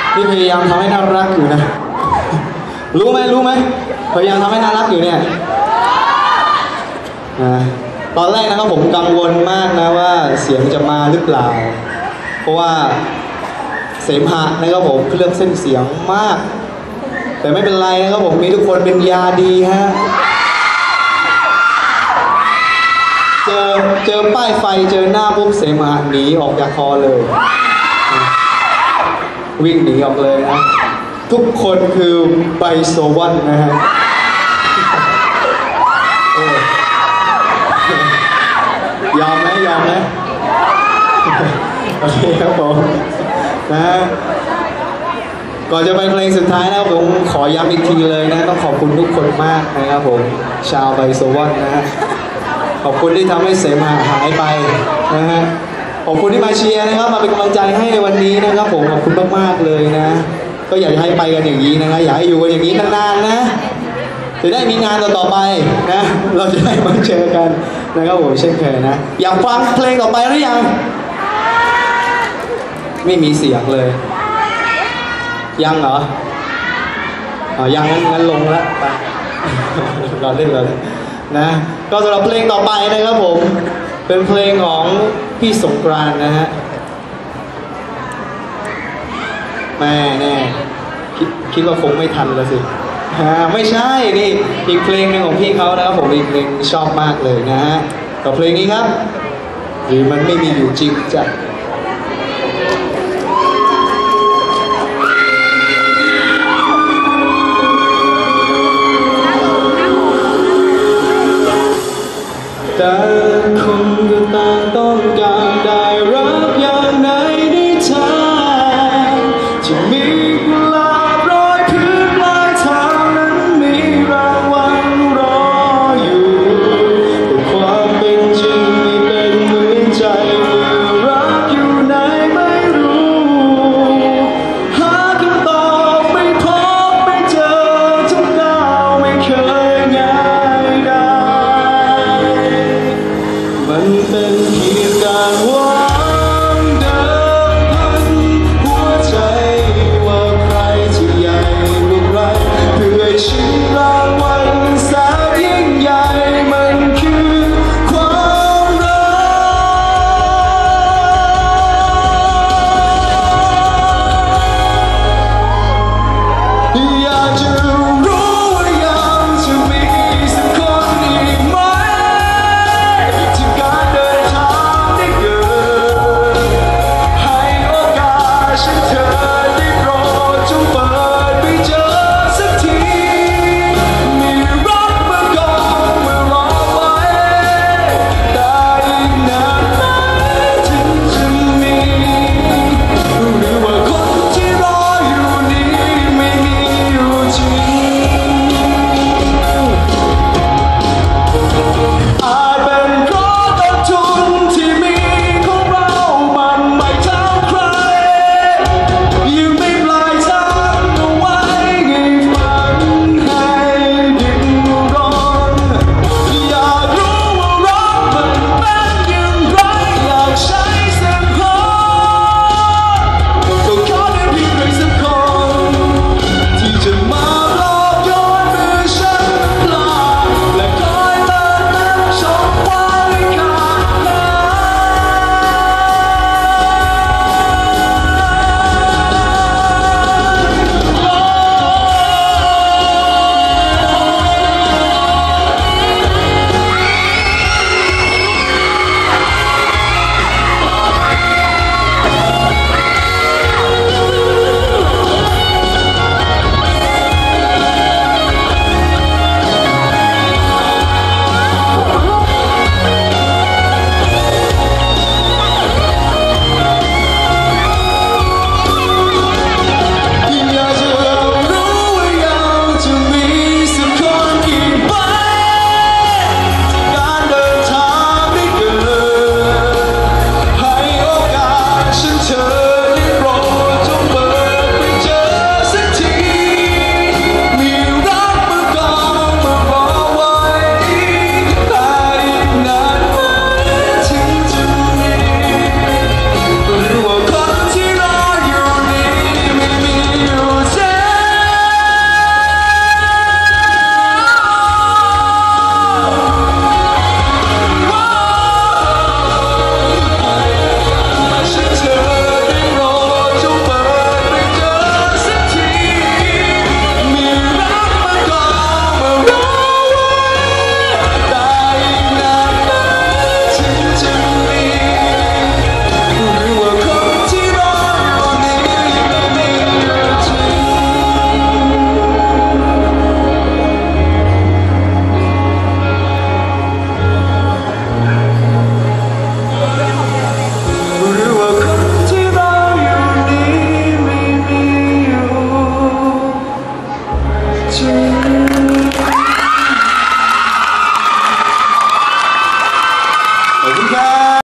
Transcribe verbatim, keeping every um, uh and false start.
นี่พยายามทำให้น่ารักอยู่นะรู้ไหมรู้ไหมพยายามทำให้น่ารักอยู่เนี่ยตอนแรกนะครับผมกังวลมากนะว่าเสียงจะมาหรือเปล่าเพราะว่าเสมหะนะครับผมเคลือบเส้นเสียงมากแต่ไม่เป็นไรนะครับผมมีทุกคนเป็นยาดีฮะเจอเจอป้ายไฟเจอหน้าปุ๊บเสมหะหนีออกจากคอเลยวิ่งหนีออกเลยนะทุกคนคือไบโซวันนะฮะยอมไหมยอมไหมโอเคครับผมนะก่อนจะไปเพลงสุดท้ายนะผมขอย้ำอีกทีเลยนะต้องขอบคุณทุกคนมากนะครับผมชาวไบโซวันนะฮะขอบคุณที่ทำให้เสมหะหายไปนะฮะขอบคุณที่มาเชียร์นะครับมาเป็นกำลังใจให้ในวันนี้นะครับผมขอบคุณมากๆเลยนะก็อยากให้ไปกันอย่างนี้นะครับอยากให้อยู่กันอย่างนี้นานๆนะจะได้มีงานต่อๆไปนะเราจะได้มาเจอกันนะครับผมเช่นเคยนะอยากฟังเพลงต่อไปหรือยังไม่มีเสียงเลยยังเหรออ๋อยังงั้นงั้นลงแล้วไปเราเล่นเราเล่นนะก็สำหรับเพลงต่อไปนะครับผมเป็นเพลงของพี่สงกรานต์นะฮะแม่แน่คิดคิดว่าคงไม่ทันแล้วสิไม่ใช่นี่อีกเพลงหนึ่งของพี่เขานะครับผมอีกเพลงชอบมากเลยนะฮะกับเพลงนี้ครับหรือมันไม่มีอยู่จริงจ้ะแต่คนก็ต่างต้องการได้รับอย่างไหนในทางที่มีกุหลาบโรยพื้นปลายทางนั้นมีรางวัลรออยู่แต่ความเป็นจริงไม่เป็นเหมือนใจรักอยู่ไหนไม่รู้หาคำตอบไม่พบไม่เจอทุกก้าวไม่เคยง่ายได้มันเป็นเพียงการหวังเดิมพันหัวใจว่าใครจะใหญ่กว่าใครเพื่อชิงรางวัลแสนยิ่งใหญ่มันคือความรักอยากจะ